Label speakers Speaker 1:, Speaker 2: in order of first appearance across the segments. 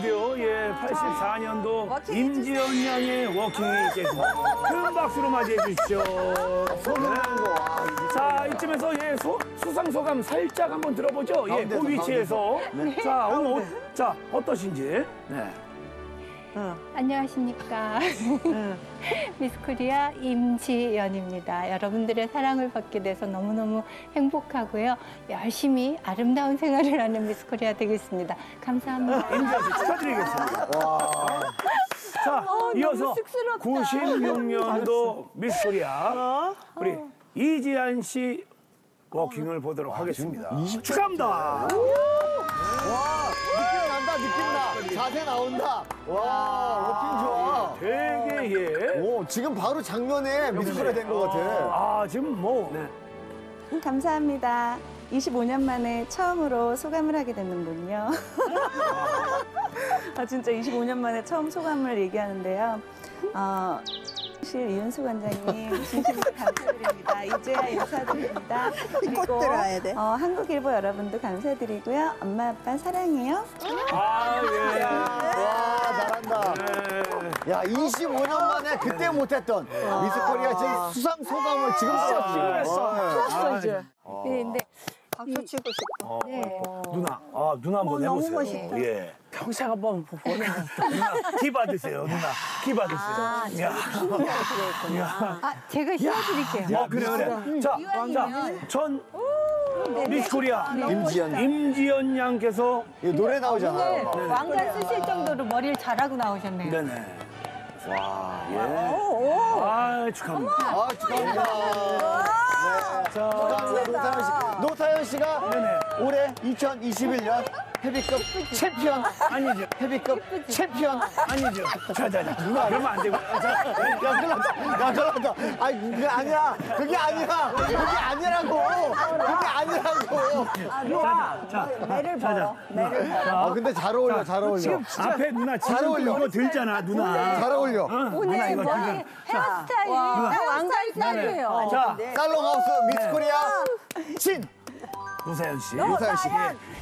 Speaker 1: 드디어 예 84년도 임지연 양의 워킹이 있겠습니다. 큰 박수로 맞이해 주십시오. 네. 자 이쯤에서 예 수상 소감 살짝 한번 들어보죠. 예, 그 위치에서 자 오늘 자 어떠신지. 네.
Speaker 2: 안녕하십니까. 미스코리아 임지연입니다. 여러분들의 사랑을 받게 돼서 너무너무 행복하고요. 열심히 아름다운 생활을 하는 미스코리아 되겠습니다. 감사합니다.
Speaker 1: 임지연 씨 축하드리겠습니다. 자, 이어서 96년도 미스코리아 우리 이지한 씨 워킹을 보도록 하겠습니다. 축하합니다.
Speaker 3: 와, 느낌 나. 자세 나온다. 와, 워킹 좋아.
Speaker 1: 되게 예.
Speaker 3: 오, 지금 바로 작년에 미스코리아 된 것 같아.
Speaker 1: 아, 지금 뭐. 네.
Speaker 4: 감사합니다. 25년 만에 처음으로 소감을 하게 됐는군요. 진짜 25년 만에 처음 소감을 얘기하는데요. 사실 이윤수 관장님 진심으로 감사드립니다. 이제야 인사드립니다. 그리고 한국일보 여러분도 감사드리고요. 엄마 아빠 사랑해요.
Speaker 1: 아, 예.
Speaker 3: 와, 잘한다.
Speaker 1: 네.
Speaker 3: 야, 25년 만에 그때 못했던 미스코리아 지금 수상 소감을 지금
Speaker 1: 했어.
Speaker 4: 이제.
Speaker 2: 네, 근데
Speaker 5: 박수 치고 싶어.
Speaker 2: 네.
Speaker 1: 누나 한번 해보세요.
Speaker 5: 너무 멋있다.
Speaker 1: 예.
Speaker 5: 평생 한번 보내.
Speaker 1: 누나, 키 받으세요, 누나. 키 받으세요.
Speaker 2: 제가 씌워드릴게요.
Speaker 1: 그래. 자, 전 미스코리아 임지연 양께서
Speaker 3: 노래 나오잖아.
Speaker 2: 오늘 왕관 쓰실 정도로 머리를 잘하고 나오셨네요.
Speaker 1: 네네. 와, 예. 아, 축하합니다.
Speaker 3: 아, 축하합니다. 자, 노타연 씨가 올해 2021년 헤비급 챔피언
Speaker 1: 아니죠.
Speaker 3: 헤비급 챔피언
Speaker 1: 아니죠. 자, 누나 그러면 안 되고.
Speaker 3: 야, 그렇다. 아니, 그게 아니야. 그게 아니라고.
Speaker 1: 자,
Speaker 5: 매를 벌어. 매를 벌어.
Speaker 3: 근데 잘 어울려, 잘 어울려.
Speaker 1: 지금 앞에 누나
Speaker 3: 잘
Speaker 1: 지금
Speaker 3: 어울려.
Speaker 1: 이거 들잖아, 누나.
Speaker 3: 잘 어울려.
Speaker 1: 누나 이거 들잖아.
Speaker 2: 헤어스타일이 왕관 스타일이에요.
Speaker 1: 자,
Speaker 3: 살롱하우스 미스코리아 신
Speaker 1: 노사연 씨.
Speaker 3: 노사연 씨.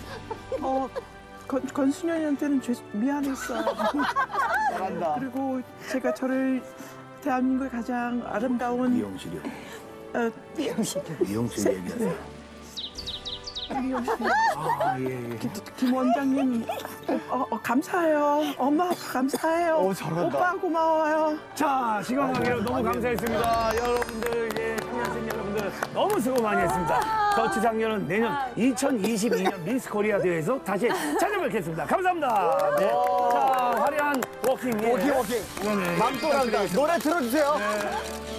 Speaker 6: 권순현한테는 미안했어요.
Speaker 3: 잘한다.
Speaker 6: 그리고 제가 저를 대한민국의 가장 아름다운
Speaker 1: 미용실이요.
Speaker 6: 미용실
Speaker 1: 미용실 얘기하세요. 아, 예.
Speaker 6: 김 원장님 감사해요. 엄마 감사해요.
Speaker 3: 잘한다.
Speaker 6: 오빠 고마워요.
Speaker 1: 자, 시간 관계로 너무 감사했습니다. 여러분들, 예, 청년생 여러분들 너무 수고 많이 했습니다. 더치 장녀는 내년 2022년 미스 코리아 대회에서 다시 찾아뵙겠습니다. 감사합니다. 네. 자, 화려한 워킹. 예.
Speaker 3: 워킹.
Speaker 1: 네네.
Speaker 3: 맘 떠난다. 노래 틀어주세요.
Speaker 1: 네.